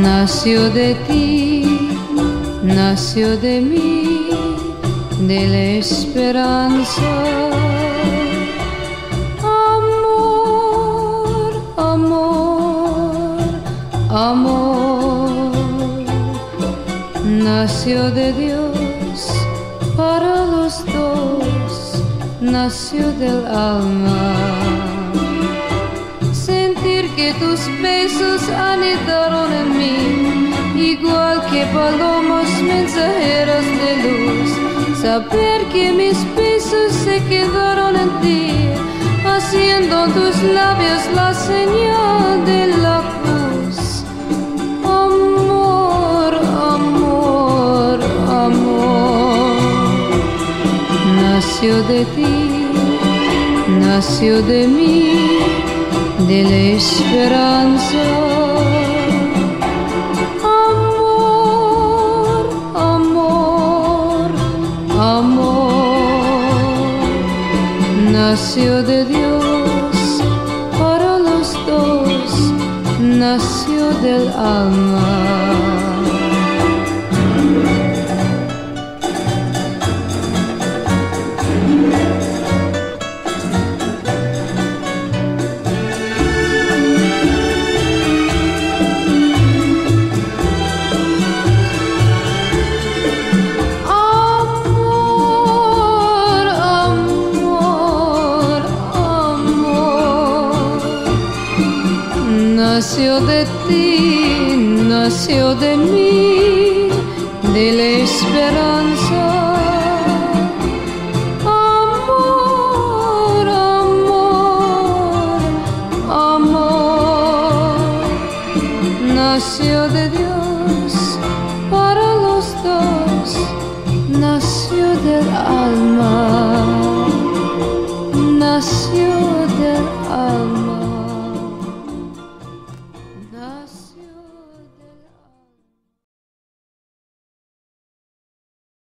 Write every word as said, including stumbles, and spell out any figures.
nació de ti, nació de mí, de la esperanza. Amor, amor, amor, nació de Dios para los dos, nació del alma. Sentir que tus besos anidaron en mí, igual que palomas mensajeras de luz. Saber que mis besos se quedaron en ti, haciendo en tus labios la señal de la cruz. Amor, amor, amor, nació de ti, nació de mí, de la esperanza. Amor, amor, amor, nació de Dios para los dos, nació del alma. Nació de ti, nació de mí, de la esperanza. Amor, amor, amor, nació de Dios.